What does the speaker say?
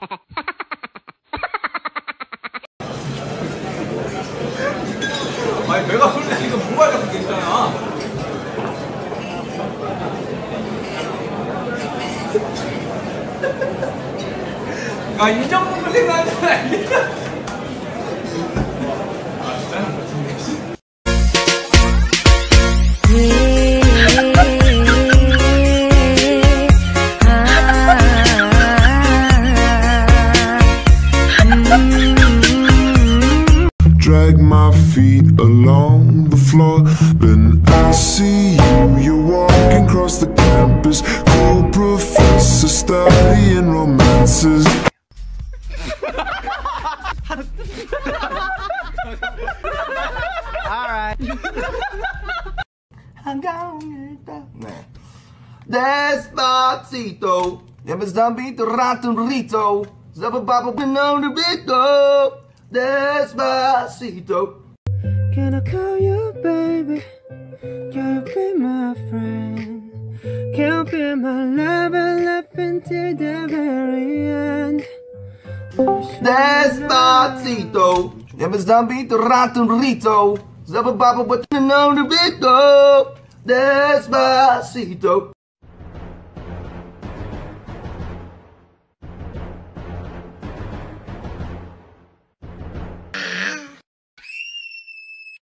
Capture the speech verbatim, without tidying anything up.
아니 내가 볼때 이거 모바일 같은 게 있잖아. 아 인정부분 생각하잖아. 아 진짜? Drag my feet along the floor. Then I see you, you're walking across the campus. Cool professor studying romances. Alright. Hanggang 네. Despacito. Despacito, rato rito. Zabababa, pinong rito. Despacito. Can I call you baby? Can you be my friend? Can you be my lover up until the very end? Despacito. Despacito, rato rito. Zabababa, pinong rito. Despacito.